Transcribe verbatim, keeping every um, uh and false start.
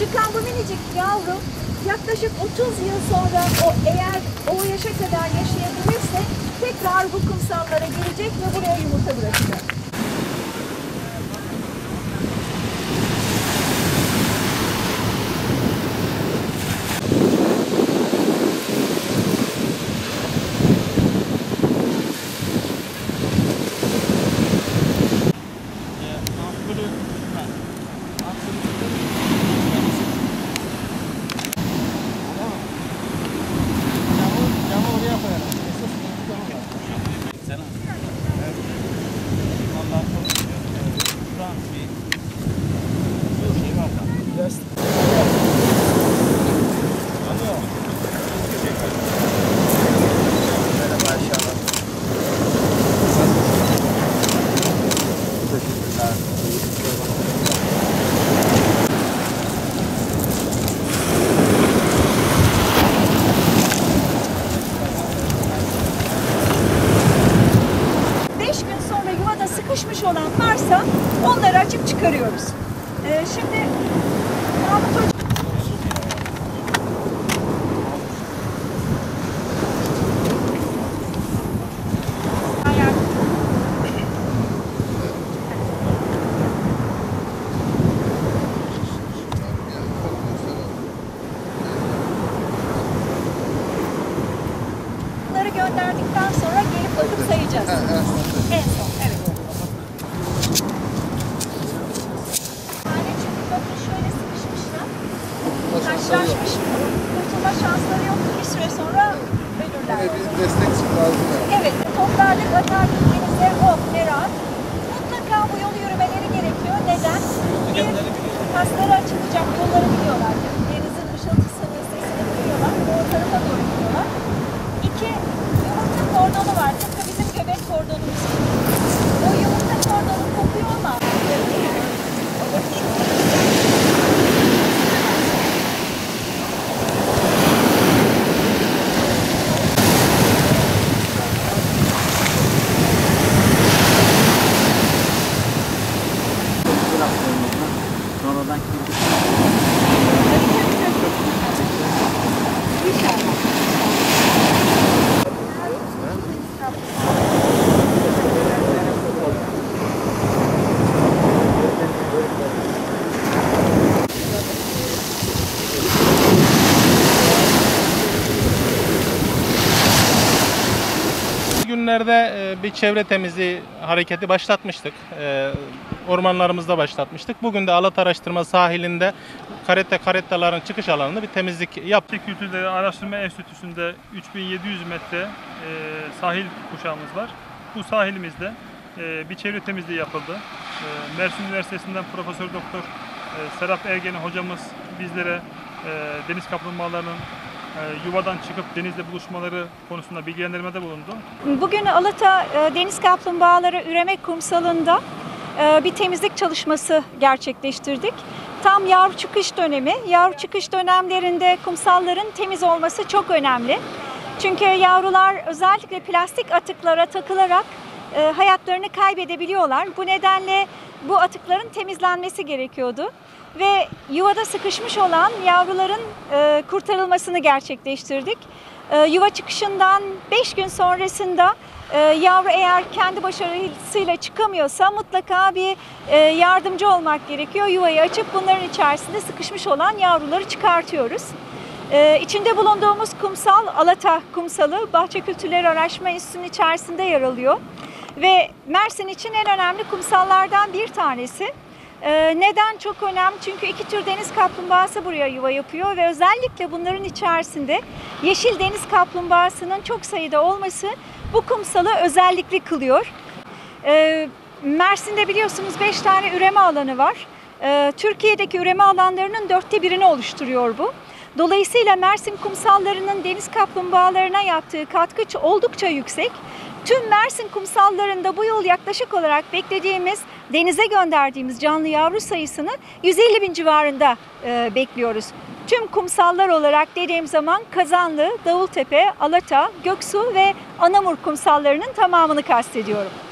Çıkan bu minicik yavru yaklaşık otuz yıl sonra o eğer o yaşa kadar yaşayabilirse tekrar bu kumsallara gelecek ve buraya yumurta bırakacak. Sıkışmış olan varsa onları açıp çıkarıyoruz. Ee, şimdi bunları gönderdikten sonra gelip bakıp sayacağız. En son, evet. Taşlaşmış, kurtulma şansları yok. Bir süre sonra ölürler. Evet, bir destek lazım yani. Evet, toplardık, atardık denize, oh ne rahat. Mutlaka bu yolu yürümeleri gerekiyor. Neden? Bir, kasları açılacak, yolları biliyorlar. Denizin ışıltısını, sesini duyuyorlar. O tarafa doğru gidiyorlar. İki, yumurta kordonu var. Tıpkı bizim göbek kordonumuz. O yumurta kordonu kopuyor ama sonradan günlerde bir çevre temizliği hareketi başlatmıştık. Ormanlarımızda başlatmıştık. Bugün de Alat Araştırma sahilinde karette karettaların çıkış alanında bir temizlik yaptık. Kültürleri Araştırma Enstitüsü'nde üç bin yedi yüz metre e, sahil kuşağımız var. Bu sahilimizde e, bir çevre temizliği yapıldı. E, Mersin Üniversitesi'nden Profesör Doktor e, Serap Ergeni hocamız bizlere e, deniz kaplumbağalarının e, yuvadan çıkıp denizle buluşmaları konusunda bilgilendirmede bulundu. Bugün Alata e, Deniz Kaplumbağaları Üreme Kumsalı'nda e, bir temizlik çalışması gerçekleştirdik. Tam yavru çıkış dönemi. Yavru çıkış dönemlerinde kumsalların temiz olması çok önemli. Çünkü yavrular özellikle plastik atıklara takılarak e, hayatlarını kaybedebiliyorlar. Bu nedenle bu atıkların temizlenmesi gerekiyordu. Ve yuvada sıkışmış olan yavruların e, kurtarılmasını gerçekleştirdik. E, yuva çıkışından beş gün sonrasında e, yavru eğer kendi başarısıyla çıkamıyorsa mutlaka bir e, yardımcı olmak gerekiyor. Yuvayı açıp bunların içerisinde sıkışmış olan yavruları çıkartıyoruz. E, içinde bulunduğumuz kumsal Alata Kumsalı Bahçe Kültürleri Araştırma Enstitüsü'nün içerisinde yer alıyor. Ve Mersin için en önemli kumsallardan bir tanesi. Ee, neden çok önemli? Çünkü iki tür deniz kaplumbağası buraya yuva yapıyor ve özellikle bunların içerisinde yeşil deniz kaplumbağasının çok sayıda olması bu kumsalı özellikli kılıyor. Ee, Mersin'de biliyorsunuz beş tane üreme alanı var. Ee, Türkiye'deki üreme alanlarının dörtte birini oluşturuyor bu. Dolayısıyla Mersin kumsallarının deniz kaplumbağalarına yaptığı katkı oldukça yüksek. Tüm Mersin kumsallarında bu yıl yaklaşık olarak beklediğimiz, denize gönderdiğimiz canlı yavru sayısını yüz elli bin civarında e, bekliyoruz. Tüm kumsallar olarak dediğim zaman Kazanlı, Davultepe, Alata, Göksu ve Anamur kumsallarının tamamını kastediyorum.